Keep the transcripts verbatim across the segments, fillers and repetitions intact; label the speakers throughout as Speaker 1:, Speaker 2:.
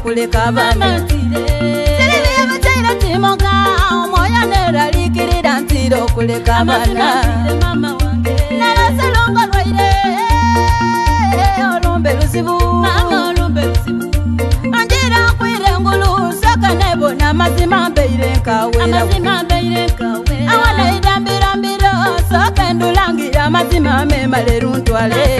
Speaker 1: kuleka bana Siri mutira timoka Moya nera likirida ntiro kuleka bana Nara salonga rwaire Olumbe lusibu Anjira kwire ngulu Saka nebo na mazima mbeire nkawera Awana idambira mbiro Soke ndulangira mazima memale runtwale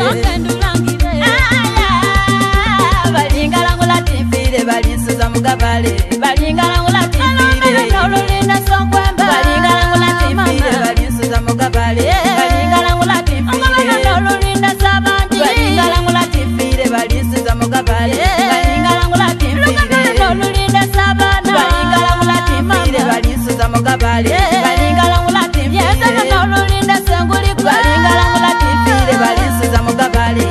Speaker 1: Balingala tifire balinsuza mugabale Balingala tifire Nolulinda sokwemba Balingala tifire balinsuza mugabale Balingala tifire Nolulinda sabandi Balingala tifire balinsuza mugabale Balingala tifire Nolulinda sabana Balingala tifire balinsuza mugabale Balingala tifire Nolulinda senguli Balingala tifire balinsuza mugabale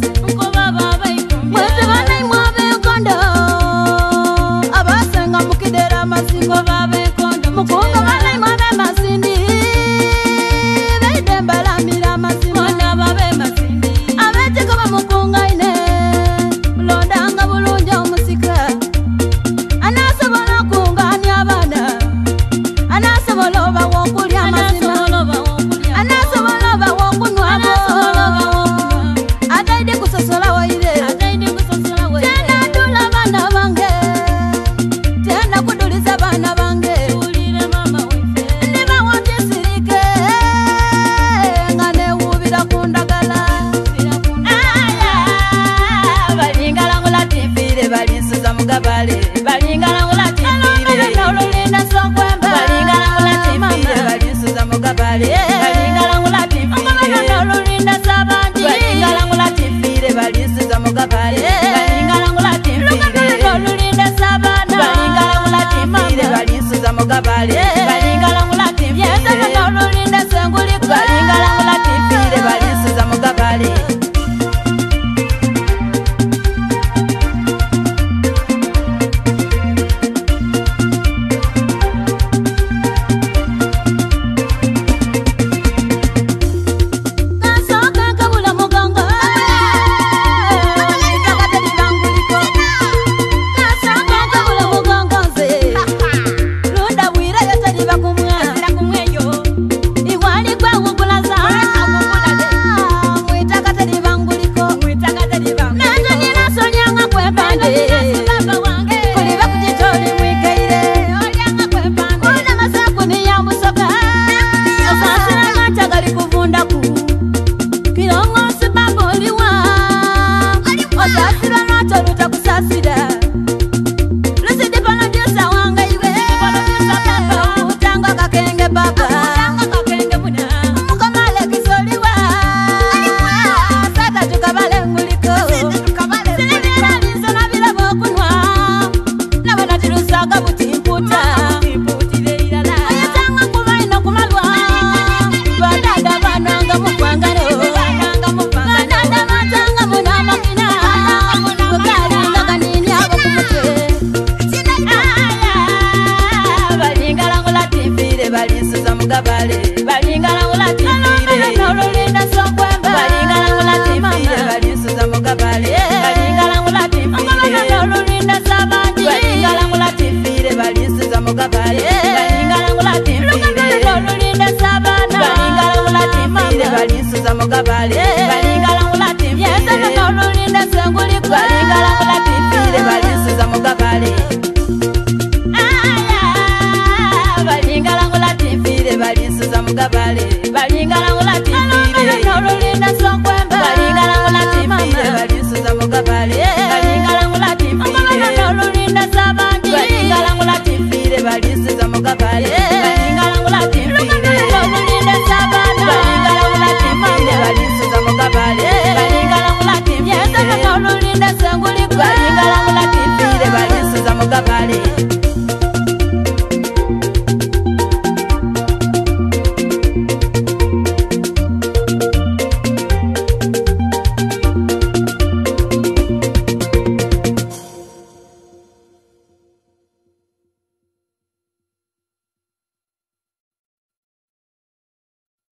Speaker 1: Mwete bana imwabe kondo Abasenga muki mugabale balingala timfire lolulinda sabana balingala timfire balisuza mugabale balingala timfire lolulinda senguli balingala timfire balisuza mugabale aya balingala timfire balisuza mugabale balingala timfire lolulinda sokwemba balingala timfire balisuza mugabale balingala timfire lolulinda sabandi balingala timfire balisuza mugabale balingala timfire lolulinda sabana balingala timfire balisuza mugabale balingala timfire lolulinda senguli balingala timfire balisuza mugabale